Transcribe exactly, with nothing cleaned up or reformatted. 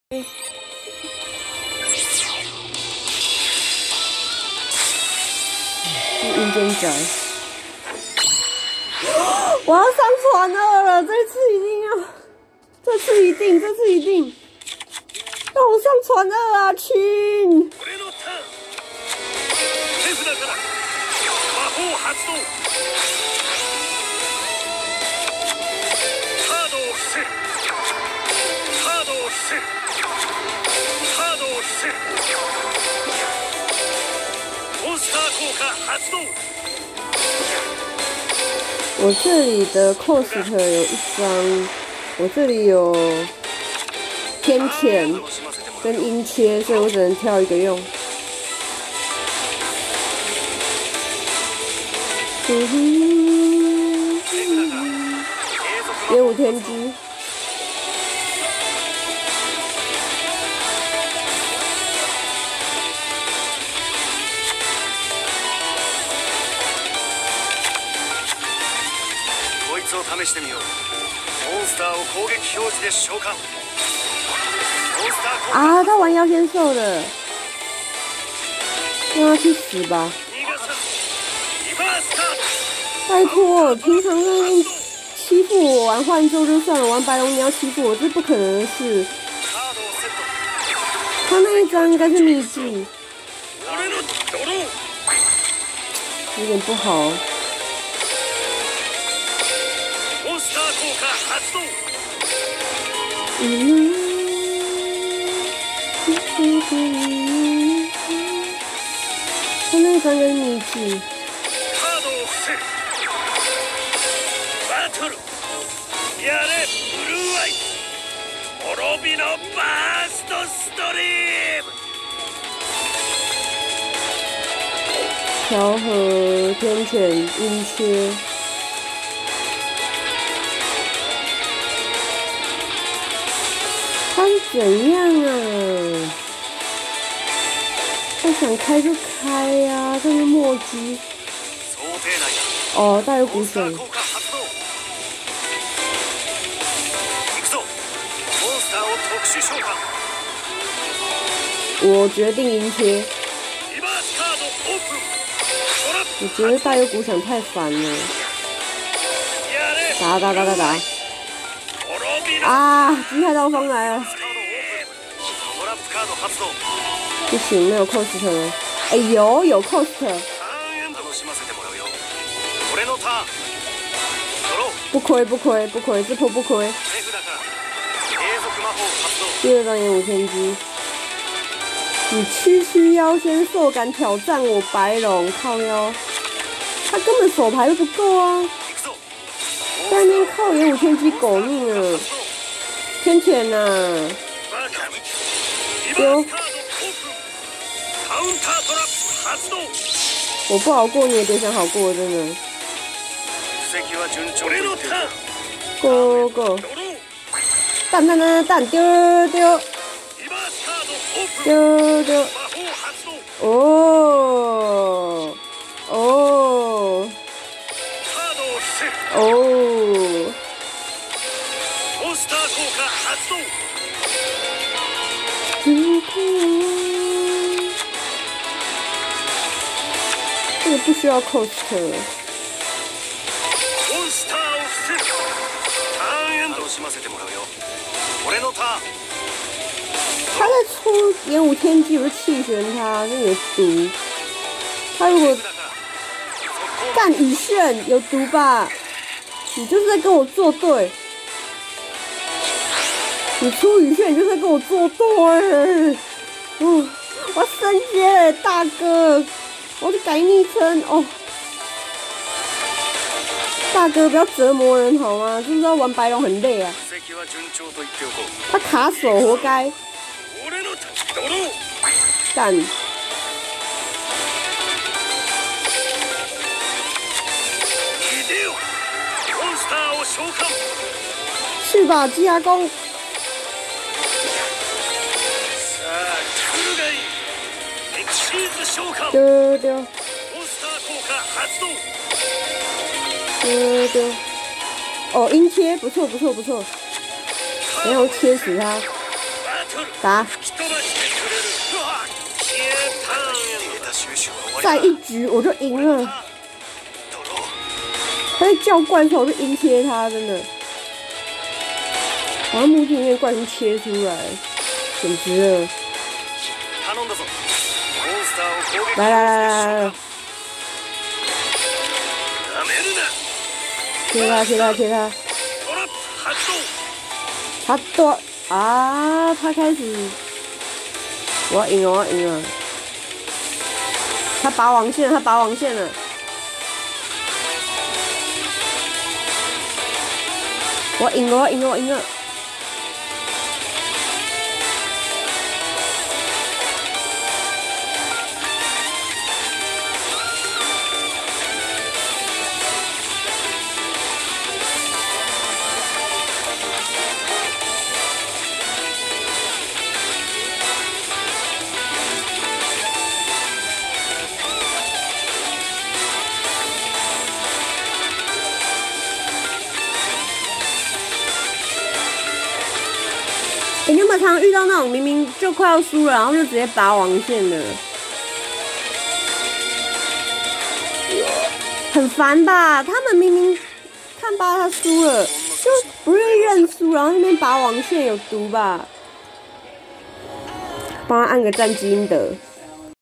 硬件仔，我要上传二了，这次一定要，这次一定，这次一定，让我上传二啊，亲！我这里的 cost 有一张，我这里有天谴跟音切，所以我只能挑一个用。嗯哼，演武天机。 試してみよう。モンスターを攻撃表示で召喚。 啊，他玩妖仙兽的，让他去死吧！拜托，平常在那边欺负我玩幻兽就算了，玩白龙你要欺负我，这不可能的事。他那一张应该是秘技，有点不好。嗯，他那一张跟秘技。调和天谴音切。他是怎样啊？他想开就开呀、啊，这是墨迹。哦，大有鼓响。我决定迎贴。我觉得大有鼓响太烦了。打打打打打！啊！机械刀锋来了。不行，没有 cost 了。哎、欸，有有 cost。不亏不亏不亏，这波不亏。第二张演武天机。你区区妖仙兽敢挑战我白龙，靠腰！他根本手牌都不够啊！在那边靠演武天机狗命啊！天谴呐！丢！我不好过，你也别想好过，真的。Go go！ 蛋蛋蛋蛋丢丢丢丢！哦哦哦！这个不需要 cost。他在出演武天机，我就弃权他，那有毒。他如果干羽炫，有毒吧？你就是在跟我作对。你出羽炫，你就是在跟我作对。嗯，我要升阶了，大哥，我得改昵称哦。大哥，不要折磨人好吗？知不知道玩白龙很累啊？他卡手，活该。干！去吧，鸡牙弓！丢丢！丢丢！哦，音切不错不错不错，然后切死他。 打，再一局我就赢了。他在叫怪兽，我就硬切他，真的。把墓地里面怪兽切出来，简直了！来来来来来，切他切他切他！他多啊！他开始，我要赢了，我要赢了！他拔网线，他拔网线了！我赢了，我赢了，我赢了！欸、你有没有常常遇到那种明明就快要输了，然后就直接拔网线的，很烦吧？他们明明看吧他输了，就不愿意认输，然后那边拔网线有毒吧？帮他按个赞基因德。